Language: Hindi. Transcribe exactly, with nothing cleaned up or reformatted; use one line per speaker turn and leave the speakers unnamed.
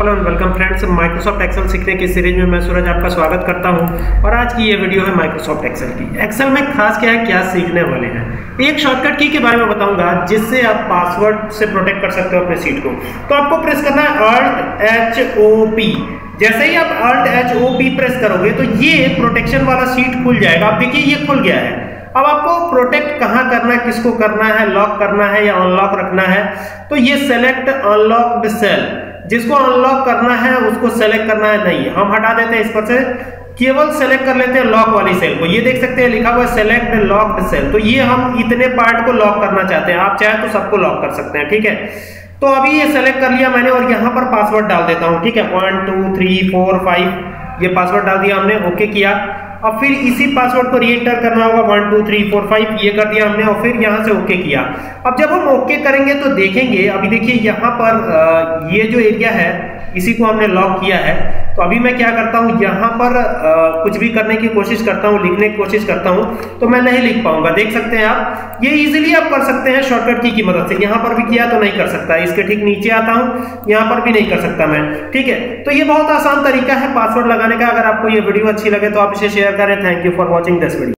Hello and welcome friends, Microsoft Excel सीखने की सीरीज में मैं सूरज आपका स्वागत करता हूं। और आज की ये वीडियो है माइक्रोसॉफ्ट एक्सेल की। एक्सेल में खास क्या है, क्या सीखने वाले हैं। एक शॉर्टकट की के बारे में बताऊंगा जिससे आप पासवर्ड से प्रोटेक्ट कर सकते हो अपने सीट को। तो आपको प्रेस करना है अल्ट एच ओ पी। जैसे ही आप Alt H O P press करोगे तो ये प्रोटेक्शन वाला सीट खुल जाएगा। आप देखिए ये खुल गया है। अब आपको प्रोटेक्ट कहां करना है, किसको करना है, लॉक करना है या अनलॉक रखना है। तो ये सेलेक्ट अनलॉक्ड सेल, जिसको अनलॉक करना है उसको सेलेक्ट करना है। नहीं, हम हटा देते हैं इस पर से, केवल सेलेक्ट कर लेते हैं लॉक वाली सेल को। ये देख सकते हैं लिखा हुआ है सेलेक्ट लॉक्ड सेल। तो ये हम इतने पार्ट को लॉक करना चाहते हैं। आप चाहे तो सबको लॉक कर सकते हैं, ठीक है। तो अभी ये सेलेक्ट कर लिया मैंने और यहाँ पर पासवर्ड डाल देता हूँ, ठीक है। One two three four five ये पासवर्ड डाल दिया हमने, ओके किया। अब फिर इसी पासवर्ड को री एंटर करना होगा, one two three four five ये कर दिया हमने और फिर यहाँ से ओके किया। अब जब हम ओके करेंगे तो देखेंगे, अभी देखिए यहाँ पर ये जो एरिया है इसी को हमने लॉक किया है। तो अभी मैं क्या करता हूँ, यहाँ पर आ, कुछ भी करने की कोशिश करता हूँ, लिखने की कोशिश करता हूँ तो मैं नहीं लिख पाऊंगा। देख सकते हैं आप, ये इजीली आप कर सकते हैं शॉर्टकट की की मदद से। यहाँ पर भी किया तो नहीं कर सकता, इसके ठीक नीचे आता हूँ, यहाँ पर भी नहीं कर सकता मैं, ठीक है। तो ये बहुत आसान तरीका है पासवर्ड लगाने का। अगर आपको ये वीडियो अच्छी लगे तो आप इसे शेयर करें। Thank you for watching this video.